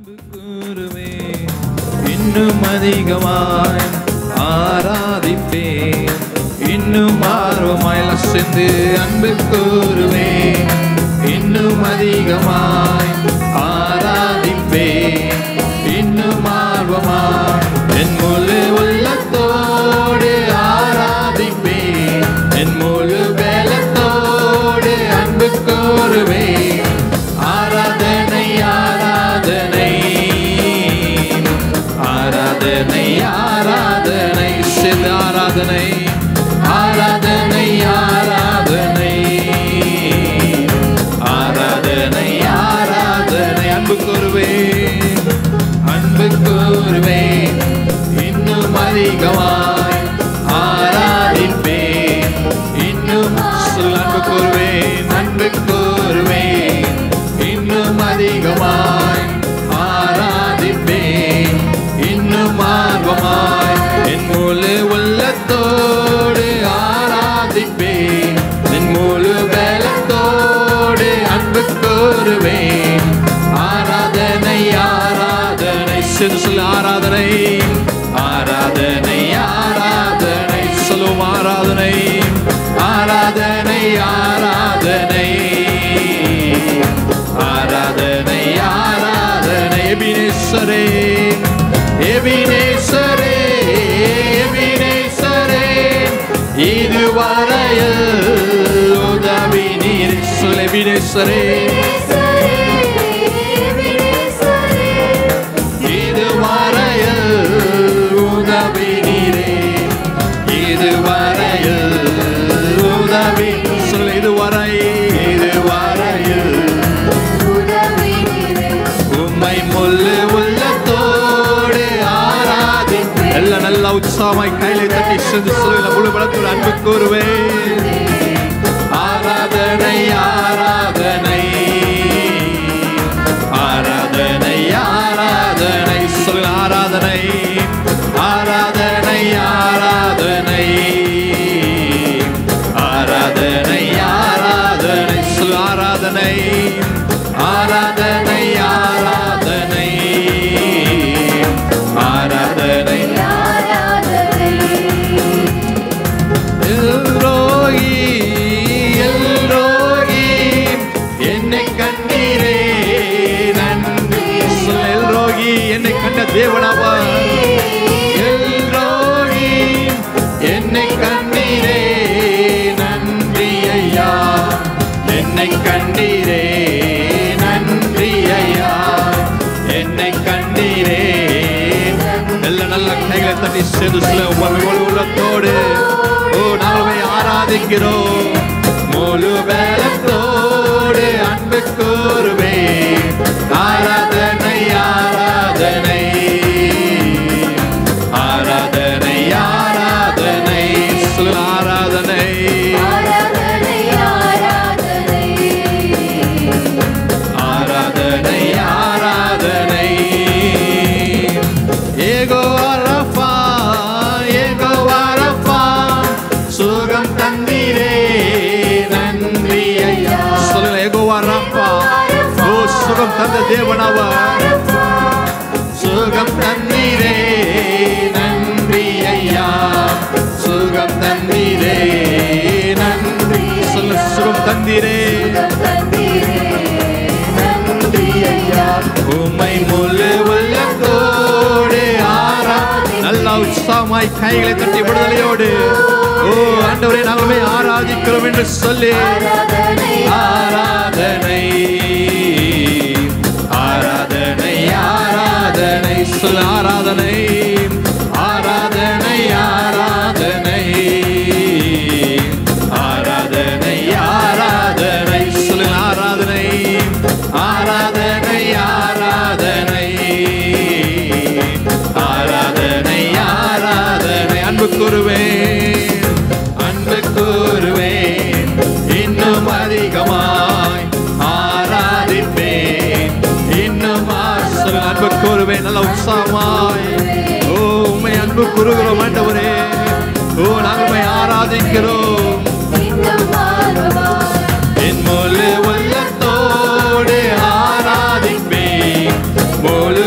அன்பு கூறுவே இன்னும் அதிகமாய் ஆராதிப்பேன் இன்னும் ஆர்வமாய் சென்று அன்பு கூறுவே இன்னும் அதிகமாய் ஆராதிப்பேன் இன்னும் ஆர்வமாய் என் முழு உள்ளத்தோடு ஆராதிப்பேன் என் முழு பலத்தோடு அன்பு கூறுவேன் ஆராதனை ஆராதனை ஆராதனை ஆராதனை சிறு ஆராதனை ஆராதனை ஆராதனை ஆராதனை ஆராதனை அன்பு கூறுவேன் இன்னும் அதிகமாய் ஆராதிப்பேன் இன்னும் அன்பு கூறுவேன் இன்னும் அதிகமாய் ஆராதிப்பேன் இன்னும் ஆர்வமாய் என் முழு உள்ளத்தோடு ஆராதிப்பேன் என் முழு பலத்தோடு அன்பு கூறுவேன் ஆராதனை ஆராதனை சிறு சில ஆராதனை ஆராதனை ஆராதனை சொல்லும் ஆராதனை ஆராதனை ஆராதனை ஆராதனை ஆராதனை எபினேசரே எபினேசரே எபினேசரே இதுவரையில் உதவி நீர் சொல் எபினேசரே இதுவரையில் உதவி நீரே இதுவரையில் உதவி சொல் இதுவரையில் உம்மை முழு உள்ளத்தோடு ஆராதி எல்லாம் நல்ல உற்சாகமாய் கையில தட்டி சென்று சொல்ல முழு பலத்தோடு அன்பு கூறுவேன் ஆராதனை ஆராதனை ஆராதனை ஆராதனை சொல்ல ஆராதனை ஆராதனை ஆராதனை ஆராதனை ஆராதனை சொல்ல ஆராதனை ஆராதனை ஆராதனை ஆராதனை எல்ரோகி எல்ரோகி என்னை கண்டீரே நன்றி சொல் எல்ரோகி என்னை கண்ட தேவனாவா எல்ரோகி என்னை கண்டீரே நன்றி ஐயா என்னை கண்டீரே நன்றி ஐயா என்னை கண்டீரே எல்லாம் நல்ல கைகளை தட்டி சேர்ந்து உள்ளத்தோடு ஓ நாமே ஆராதிக்கிறோம் முழு பலத்தோடு அன்பு கூறுவேன் ஆராதனை ஆராதனை ஆராதனை ஆராதனை சொல் ஆராதனை ஆராதனை ஆராதனை யெகோவா ரஃபா சுகம் தந்தீரே நன்றி ஐயா சொல்லுங்க யெகோவா ரஃபா ஓ சுகம் தந்த தேவனாவா சுகம் தந்தீரே நன்றி ஐயா சுகம் தந்தீரே நன்றி சொல்ல சுகம் தந்தீரே நன்றி ஐயா உம்மை முழு உள்ளத்தோடு நல்ல உற்சாகமாய் கைகளை தட்டி விடுதலையோடு ஓ ஆண்டவரே நாங்களுமே ஆராதிக்கிறோம் என்று சொல்லி ஆராதனை ஆராதனை ஆராதனை சொல்ல ஆராதனை ஆராதனை ஆராதனை ஆராதனை ஆராதனை சொல்ல ஆராதனை ஆராதனை ஆராதனை ஆராதனை ஆராதனை அன்பு கூறுவேன் இன்னும் அதிகமாய் ஆராதிப்பேன் இன்னும் அன்பு கூறுவேன் நல்ல உற்சாகமாய் ஓ உண்மை அன்பு கூறுகிறோம் ஆண்டவரே ஓ நாங்கள் ஆராதிக்கிறோம் என் முழு உள்ளத்தோடு ஆராதிப்பேன் முழு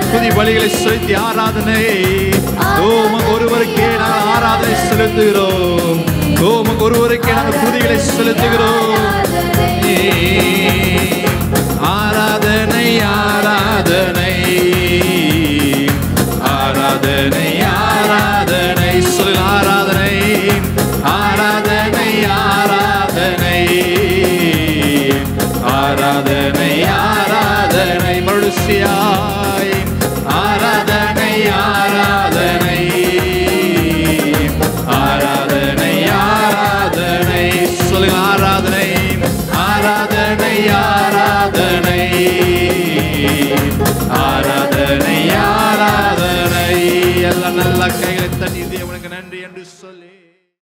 துதி பலிகளை செலுத்தி ஆராதனை. உமக்கு ஒருவருக்கே நாங்கள் ஆராதனை செலுத்துகிறோம். உமக்கு ஒருவருக்கே நாங்கள் துதிகளை செலுத்துகிறோம். ஆராதனை ஆராதனை ஆராதனை ஆராதனை சொல் ஆராதனை ஆராதனை ஆராதனை ஆராதனை ஆராதனை மறுசியாய் ஆராதனை ஆராதனை ஆராதனை ஆராதனை சொல் ஆராதனை ஆராதனை ஆராதனை ஆராதனை ஆராதனை. எல்லாம் நல்ல கைகளை தட்டி தேவனுக்கு நன்றி என்று சொல்லி